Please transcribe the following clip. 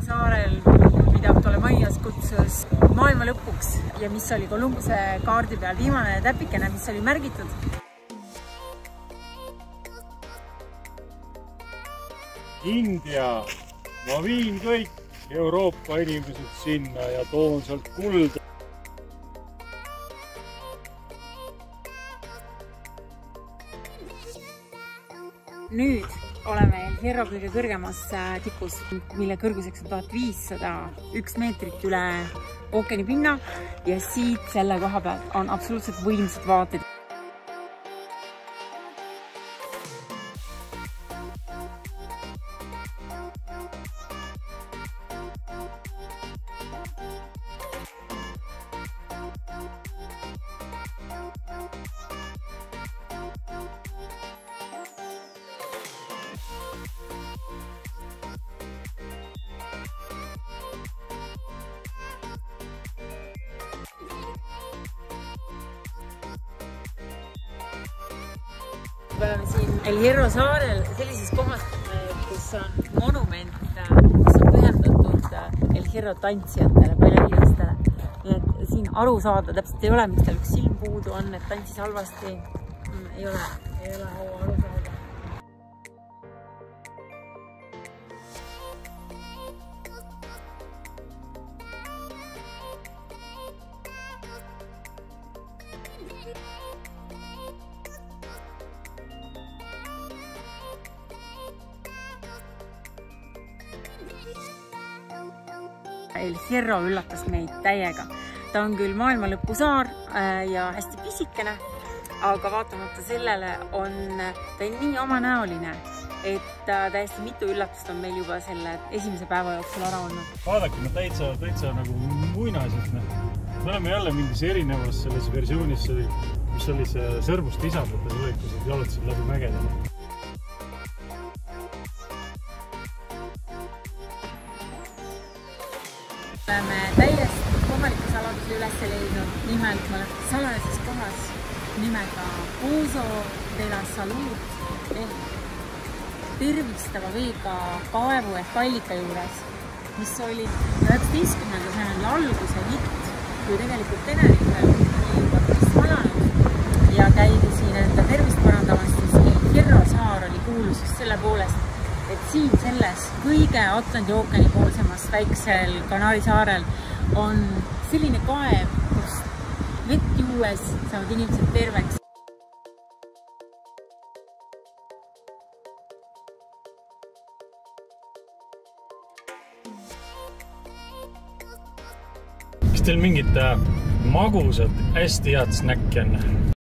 saarel, mida Ptolemaios kutsus maailma lõpuks ja mis oli Kolumbuse kaardi peal viimane täpikene, mis oli märgitud. India, ma viin kõik Euroopa inimesed sinna ja toon sealt kulda. Nüüd oleme El Hierro kõige kõrgemas tipus, mille kõrguseks on 1501 meetrit üle ookeanipinna ja siit selle koha peal on absoluutselt võimsad vaated. Me oleme siin El Hierro saarel sellises kohas, kus on monument, mis on pühendatud El Hierro tantsijatele, balerinistele. Nii et siin aru saada täpselt ei ole, miks tal üks silm puudu on, et tantsis halvasti. Ei ole aru saada. El Hierro üllatas meid täiega. Ta on küll maailma lõpu saar ja hästi pisikene, aga vaatamata sellele on ta nii omanäoline, et täiesti mitu üllatust on meil juba selle esimese päeva jooksul ära olnud. Vaadake, no täitsa nagu muinased. Me oleme jälle mingis erinevas selles versioonis, mis oli see Sõrmuste isandate lõikus, et jalutasid läbi mägedele. Oleme täiesti kohaliku saladuse üles leidnud. Nimelt me oleme salajases kohas nimega Pozo de la Salud ehk tervistava veega kaevu ehk allika juures, mis oli 19. sajandi alguse hitt, kui tegelikult Tenerifel oli juba tõesti vajanud ja käidi siin enda tervist parandamas, siis El Hierro saar oli kuulus just selle poolest, et siin selles kõige Atlandi ookeani poolsemas väiksel Kanaari saarel on selline kaev, kus vett juues saavad inimesed terveks. Kas teil mingid magusad hästi head snäkki on?